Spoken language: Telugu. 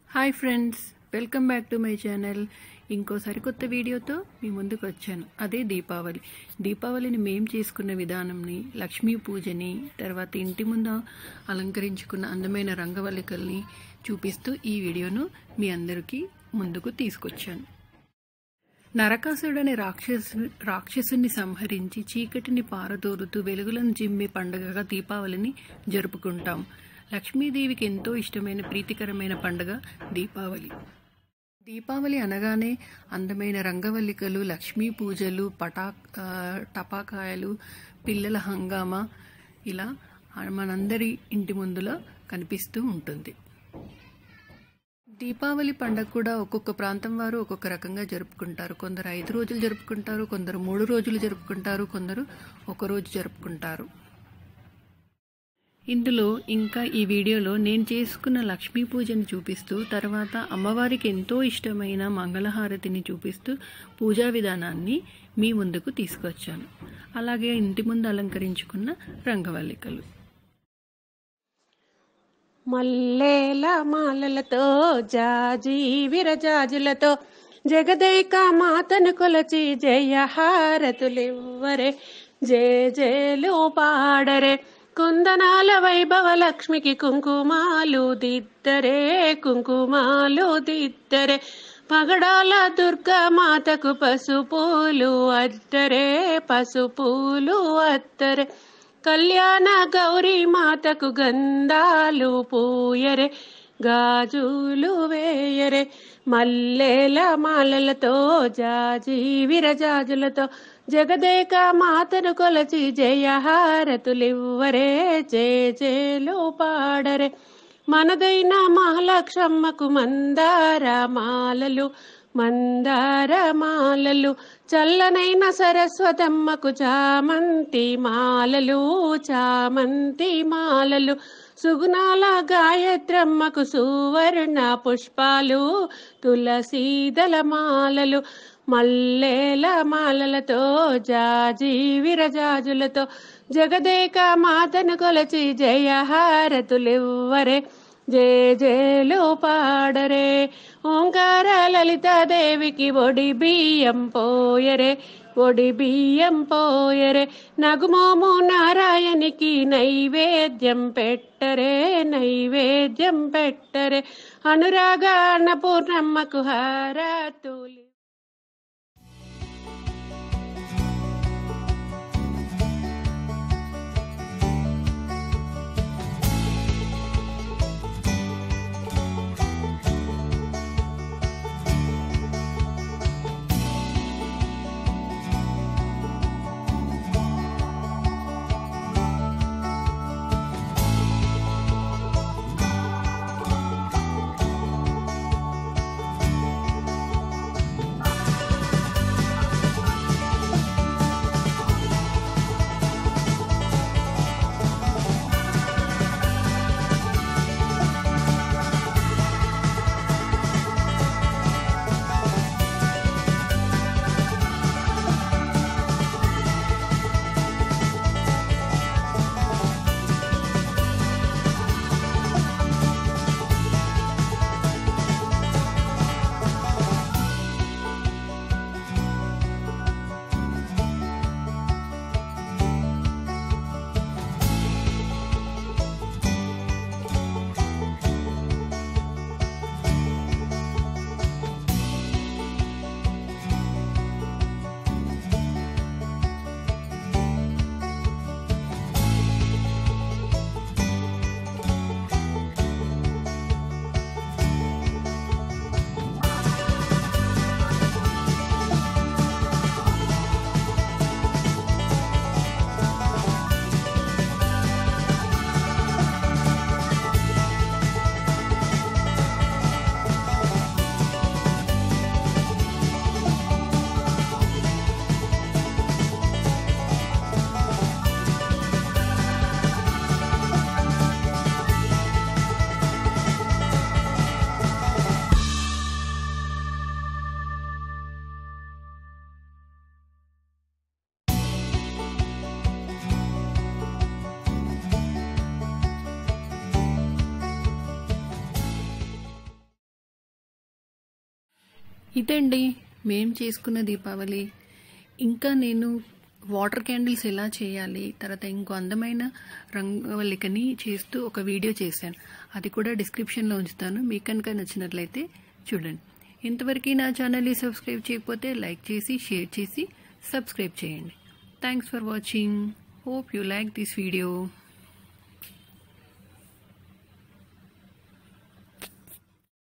Hi friends, welcome back to my channel. ఇంకో సరికొత్త వీడియోతో మీ ముందుకు వచ్చాను. అదే దీపావళిని మేము చేసుకున్న విధానంని, లక్ష్మీ పూజని, తర్వాత ఇంటి ముందు అలంకరించుకున్న అందమైన రంగవల్లికల్ని చూపిస్తూ ఈ వీడియోను మీ అందరికీ ముందుకు తీసుకొచ్చాను. నరకాసుడనే రాక్షసుని సంహరించి చీకటిని పారదోరుతూ వెలుగులను జిమ్మే పండుగగా దీపావళిని జరుపుకుంటాం. లక్ష్మీదేవికి ఎంతో ఇష్టమైన ప్రీతికరమైన పండుగ దీపావళి అనగానే అందమైన రంగవల్లికలు, లక్ష్మీ పూజలు, టపాకాయలు, పిల్లల హంగామా ఇలా మనందరి ఇంటి ముందులో కనిపిస్తూ ఉంటుంది. దీపావళి పండుగ కూడా ఒక్కొక్క ప్రాంతం వారు ఒక్కొక్క రకంగా జరుపుకుంటారు. కొందరు 5 రోజులు జరుపుకుంటారు, కొందరు 3 రోజులు జరుపుకుంటారు, కొందరు 1 రోజు జరుపుకుంటారు. ఇందులో ఇంకా ఈ వీడియోలో నేను చేసుకున్న లక్ష్మీ పూజను చూపిస్తూ, తర్వాత అమ్మవారికి ఎంతో ఇష్టమైన మంగళహారతిని చూపిస్తూ పూజా విధానాన్ని మీ ముందుకు తీసుకొచ్చాను. అలాగే ఇంటి ముందు అలంకరించుకున్న రంగవల్లికలు. మల్లేల మాలలతో జాజి విరజాజులతో జగదేక మాతను కొలచి జయహారతులివ్వరే, జేలు పాడరే. కుందనాల వైభవ లక్ష్మికి కుంకుమాలు దిద్దరే. పగడాల దుర్గా మాతకు పసుపూలు అత్తరే. కళ్యాణ గౌరీ మాతకు గంధాలు పూయరే, గాజులు వేయరే. మల్లెల మాలలతో జాజి విరజాజులతో జగదేక మాతను కొలచి జయహారతులివ్వరే, జేలు పాడరే. మనదైన మహాలక్ష్మమ్మకు మందార మాలలు, చల్లనైన సరస్వతమ్మకు చామంతి మాలలు, సుగుణాల గాయత్రమ్మకు సువర్ణ పుష్పాలు, తులసీదల మాలలు. మల్లేల మాలలతో జాజి విరజాజులతో జగదేక మాతను కొలచి జయహారతులివ్వరే, జేలు పాడరే. ఓంకార లలితాదేవికి ఒడి బియ్యం పోయరే. నగుమోము నారాయణికి నైవేద్యం పెట్టరే. అనురాగ అన్నపూర్ణమ్మకు హారతులి. ఇదండి మేము చేసుకున్న దీపావళి. ఇంకా నేను వాటర్ క్యాండిల్స్ ఎలా చేయాలి, తర్వాత ఇంకో అందమైన రంగవల్లికని చేస్తూ ఒక వీడియో చేశాను. అది కూడా డిస్క్రిప్షన్లో ఉంచుతాను. మీకు కనుక నచ్చినట్లయితే చూడండి. ఇంతవరకు నా ఛానల్ని సబ్స్క్రైబ్ చేయకపోతే లైక్ చేసి, షేర్ చేసి సబ్స్క్రైబ్ చేయండి. Thanks for watching. Hope you like this video.